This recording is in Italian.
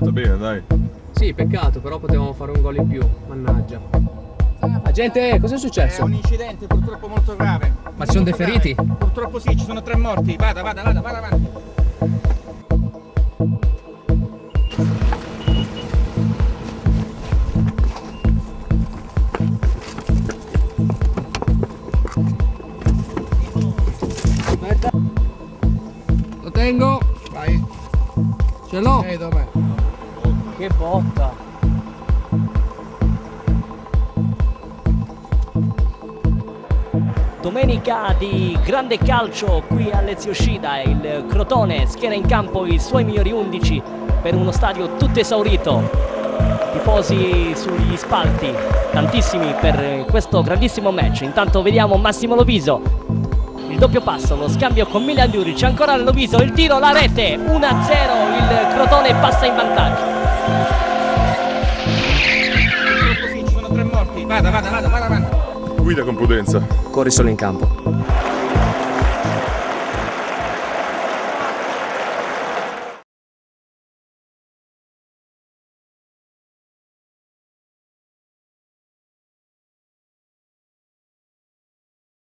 fatta bene, dai. Sì, peccato, però potevamo fare un gol in più, mannaggia. Agente, cos'è successo? È un incidente purtroppo molto grave. Ma ci sono dei feriti? Purtroppo sì, ci sono 3 morti. Vada avanti. Aspetta. Lo tengo. Vai. Ce l'ho. Dov'è? Che botta. Domenica di grande calcio qui a Lezio Scida, il Crotone schiera in campo i suoi migliori 11 per uno stadio tutto esaurito, tifosi sugli spalti, tantissimi per questo grandissimo match. Intanto vediamo Massimo Loviso, il doppio passo, lo scambio con Milan Juric, ancora Loviso, il tiro, la rete, 1-0, il Crotone passa in vantaggio. Purtroppo sì, ci sono 3 morti. Vada avanti. Guida con prudenza. Corri solo in campo.